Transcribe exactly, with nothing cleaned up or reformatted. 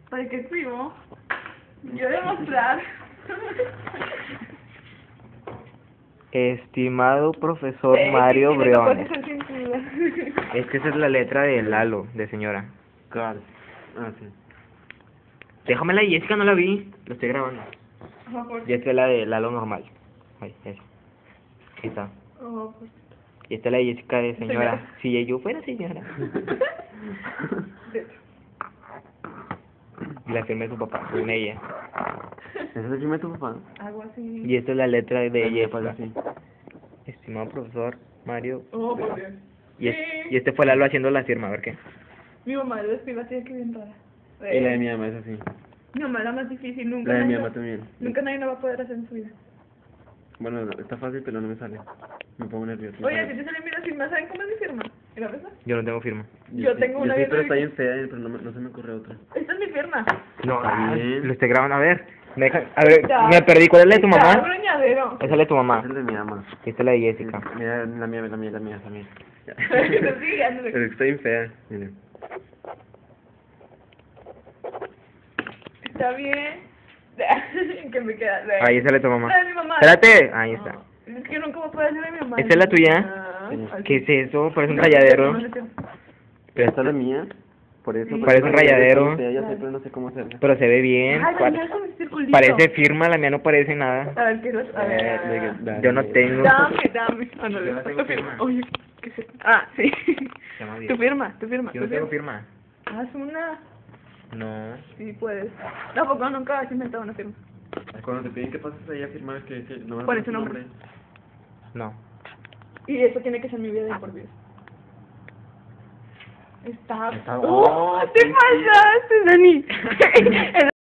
¿Para qué escribo? Yo demostrar. Estimado profesor Eh, Mario que tiene que Briones. ponerse sin duda. Es que esa es la letra de Lalo, de señora. Claro. Ah, sí. Déjame la de Jessica, no la vi. Lo estoy grabando. Oh, por... Y esta es la de Lalo normal. Ay, esa. Ahí está. oh, por... Y esta es la de Jessica de señora. Señora. Si yo fuera señora. Y la firma de su papá, con ella. ¿Ese es el primer tu papá? Algo así. Y esta es la letra de De mi Jessica. papá, sí. Estimado profesor Mario. Oh, por Dios. Y, es- Sí. y este fue Lalo haciendo la firma, a ver qué. Mi mamá lo escribe así, que bien rara. Y la de mi mamá es así. Mi mamá es la más difícil, nunca. La de mi nadie mamá lo- también. Nunca nadie lo va a poder hacer en su vida. Bueno, no, está fácil, pero no me sale. Me pongo nervioso. Oye, si te sale mira firma, ¿saben cómo es mi firma? ¿Mira esa? Yo no tengo firma. yo sí- tengo una Yo sí, bien pero está horrible. bien fea, eh, pero no, me- no se me ocurre otra. Esta es mi firma. No, Está ah, bien. lo estoy grabando. A ver, me deja- a ver, Está- me perdí. ¿Cuál es la de tu Está mamá? gruñadero. Esa es la de tu mamá. Es el de mi mamá. Y esta es la de Jessica. Mira, la mía, la mía, la mía, la mía. Ya. Sí, ándale. Pero está bien fea. Miren. Está bien. que me queda. Ahí esa es la de tu mamá. La de mi mamá. Espérate. Ahí está. Es que nunca voy a poder hacer de mi mamá. ¿Esta es la tuya? Ah, Sí. así. ¿Qué es eso? Parece un rayadero. No, no, no, no. Pero esta es la mía. Por eso. Sí. Parece un rayadero. Está bien fea, ya sé, pero no sé cómo hacerla. Pero se ve bien. Ay, la Pare- mía es un circulito. Parece firma, la mía no parece nada. A ver, quiero. A ver. Eh, a de ver. que- dale. Yo no tengo. Dame, dame. Ah, no, Yo no tengo firma. Oye, ¿qué es esto? Ah, sí. Se llama Tu bien. firma, tu firma. Yo no tu tengo firma. Haz una. No. Sí, puedes. Tampoco nunca has inventado una firma. Cuando te piden que pases ahí a firmar, que, que no ¿Cuál es tu nombre? No. Y eso tiene que ser mi vida de por vida. Está. Está- ¡Oh! oh, ¡Te sí, sí. pasaste, Dani!